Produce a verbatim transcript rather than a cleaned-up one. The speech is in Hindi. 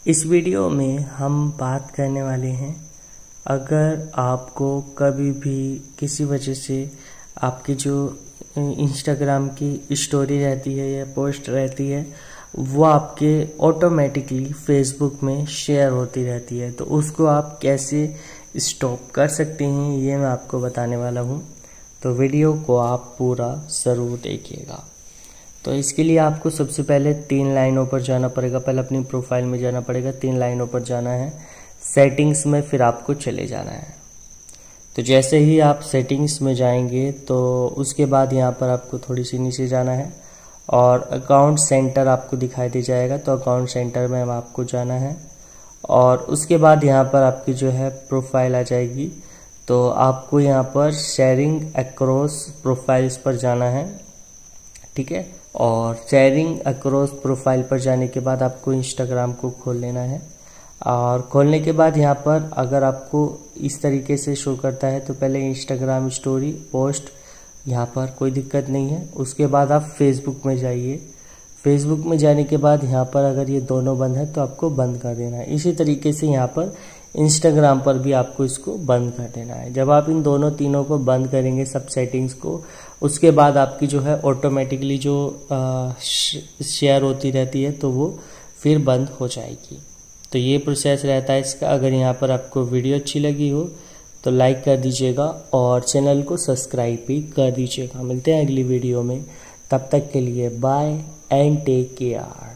इस वीडियो में हम बात करने वाले हैं, अगर आपको कभी भी किसी वजह से आपकी जो इंस्टाग्राम की स्टोरी रहती है या पोस्ट रहती है वो आपके ऑटोमेटिकली फेसबुक में शेयर होती रहती है, तो उसको आप कैसे स्टॉप कर सकते हैं ये मैं आपको बताने वाला हूँ। तो वीडियो को आप पूरा ज़रूर देखिएगा। तो इसके लिए आपको सबसे पहले तीन लाइनों पर जाना पड़ेगा। पहले अपनी प्रोफाइल में जाना पड़ेगा, तीन लाइनों पर जाना है, सेटिंग्स में फिर आपको चले जाना है। तो जैसे ही आप सेटिंग्स में जाएंगे तो उसके बाद यहाँ पर आपको थोड़ी सी नीचे जाना है और अकाउंट सेंटर आपको दिखाई दे जाएगा। तो अकाउंट सेंटर में आपको जाना है और उसके बाद यहाँ पर आपकी जो है प्रोफाइल आ जाएगी। तो आपको यहाँ पर शेयरिंग अक्रॉस प्रोफाइल्स पर जाना है, ठीक है। और शेयरिंग अक्रॉस प्रोफाइल पर जाने के बाद आपको इंस्टाग्राम को खोल लेना है और खोलने के बाद यहाँ पर अगर आपको इस तरीके से शो करता है तो पहले इंस्टाग्राम स्टोरी पोस्ट, यहाँ पर कोई दिक्कत नहीं है। उसके बाद आप फेसबुक में जाइए। फेसबुक में जाने के बाद यहाँ पर अगर ये दोनों बंद है तो आपको बंद कर देना है। इसी तरीके से यहाँ पर इंस्टाग्राम पर भी आपको इसको बंद कर देना है। जब आप इन दोनों तीनों को बंद करेंगे सब सेटिंग्स को, उसके बाद आपकी जो है ऑटोमेटिकली जो शेयर होती रहती है तो वो फिर बंद हो जाएगी। तो ये प्रोसेस रहता है इसका। अगर यहाँ पर आपको वीडियो अच्छी लगी हो तो लाइक कर दीजिएगा और चैनल को सब्सक्राइब भी कर दीजिएगा। मिलते हैं अगली वीडियो में, तब तक के लिए बाय एंड टेक केयर।